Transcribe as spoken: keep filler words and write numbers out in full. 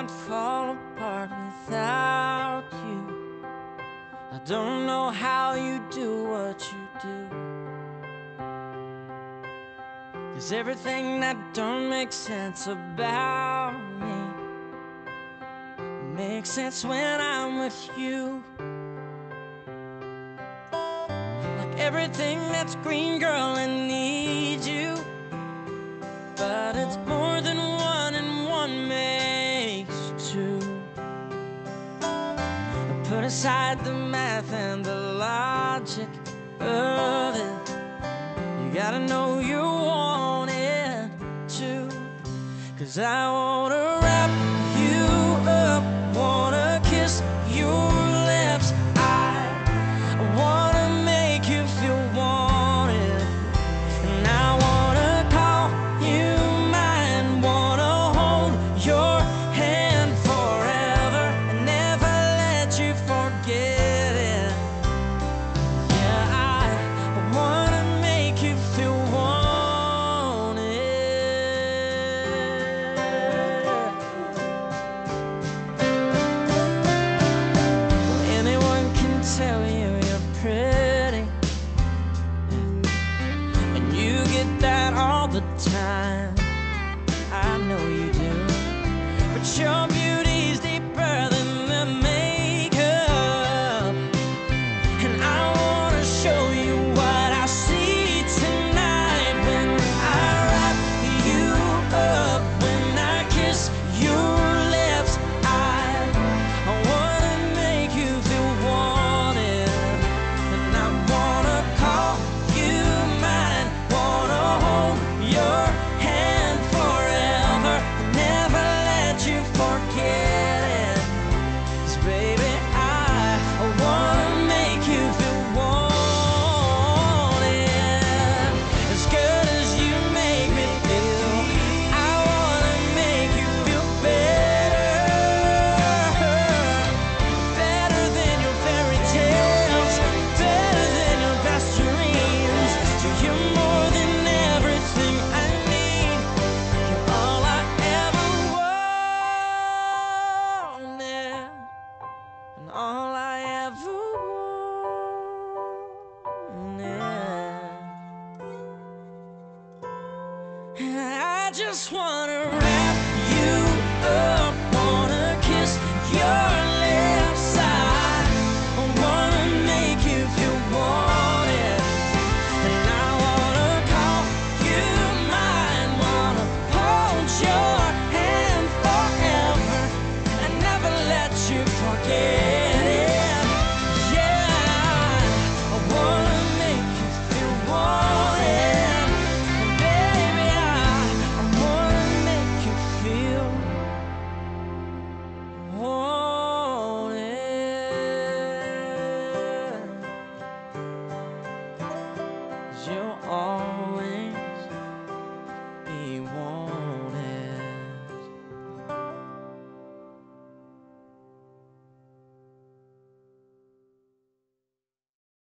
can't fall apart without you. I don't know how you do what you do, 'cause everything that don't make sense about me makes sense when I'm with you. Like everything that's green, girl, I need you, but it's more than one and one makes two. Put aside the math and the logic of it. You gotta know you want it too, 'cause I wanna wrap you up, wanna kiss your lips. I wanna make you feel wanted, and I wanna call you mine, wanna hold your hand forever and never let you forget it. Yeah, I wanna make you feel wanted. Anyone can tell you you're pretty, and you get that all the time. I know you do, but your beauty's deeper than the makeup, and I wanna show you what I see tonight when I wrap you up, when I kiss your lips. I, I wanna make you feel wanted, and I wanna call you mine, wanna hold your hand forever, never let you forget it. 'Cause baby, I, I wanna make you feel wanted, as good as you make me feel. I wanna make you feel better, better than your fairy tales, better than your best dreams. So you're more than everything I need. You're all I ever wanted, and all I ever wanted. I just wanna